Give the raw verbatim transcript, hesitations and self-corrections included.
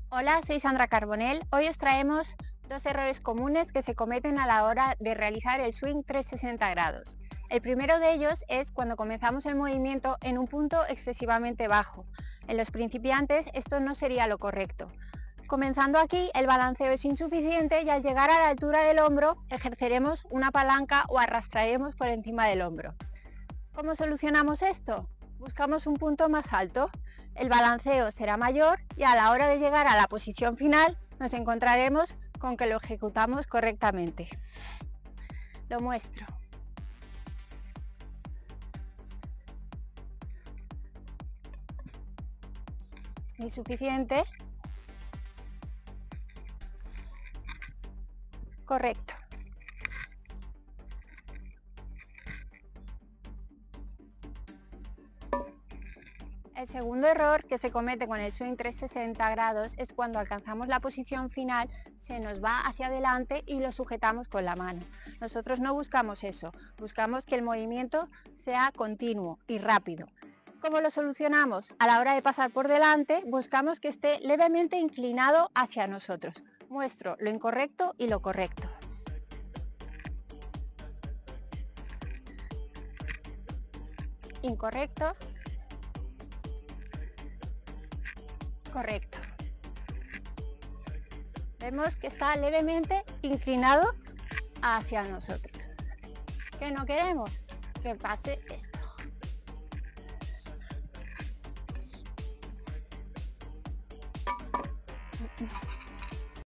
Hola, soy Sandra Carbonell. Hoy os traemos dos errores comunes que se cometen a la hora de realizar el swing trescientos sesenta grados. El primero de ellos es cuando comenzamos el movimiento en un punto excesivamente bajo. En los principiantes esto no sería lo correcto. Comenzando aquí, el balanceo es insuficiente y al llegar a la altura del hombro ejerceremos una palanca o arrastraremos por encima del hombro. ¿Cómo solucionamos esto? Buscamos un punto más alto, el balanceo será mayor y a la hora de llegar a la posición final nos encontraremos con que lo ejecutamos correctamente. Lo muestro. Insuficiente. Correcto. El segundo error que se comete con el swing trescientos sesenta grados es cuando alcanzamos la posición final, se nos va hacia adelante y lo sujetamos con la mano. Nosotros no buscamos eso, buscamos que el movimiento sea continuo y rápido. ¿Cómo lo solucionamos? A la hora de pasar por delante, buscamos que esté levemente inclinado hacia nosotros. Muestro lo incorrecto y lo correcto. Incorrecto. Correcto. Vemos que está levemente inclinado hacia nosotros. ¿Qué no queremos? Que pase esto.